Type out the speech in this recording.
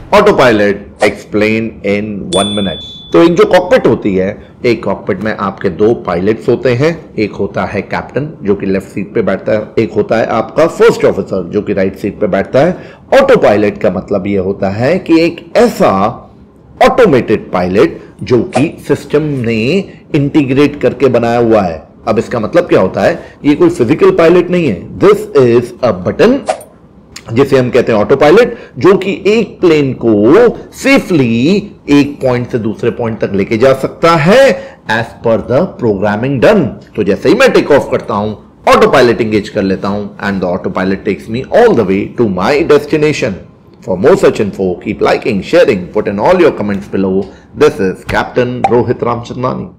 Auto pilot explain in 1 minute. तो एक जो कॉकपिट होती है, एक कॉकपिट में आपके 2 पायलट्स होते हैं। एक होता है कैप्टन जो कि लेफ्ट सीट पे बैठता है, एक होता है आपका फर्स्ट ऑफिसर जो कि राइट सीट पे बैठता है। ऑटो पायलट का मतलब यह होता है कि एक ऐसा ऑटोमेटेड पायलट जो कि सिस्टम ने इंटीग्रेट करके बनाया हुआ है। अब इसका मतलब क्या होता है, ये कोई फिजिकल पायलट नहीं है। दिस इज अ बटन जिसे हम कहते हैं ऑटो पायलट, जो कि एक प्लेन को सेफली एक पॉइंट से दूसरे पॉइंट तक लेके जा सकता है as per the programming done. तो जैसे ही मैं टेक ऑफ करता हूं, ऑटो पायलट एंगेज कर लेता हूं and the auto pilot takes me all the way to my destination. For more such info, keep liking, sharing, put in all your comments below. This is Captain Rohit Ramchandani.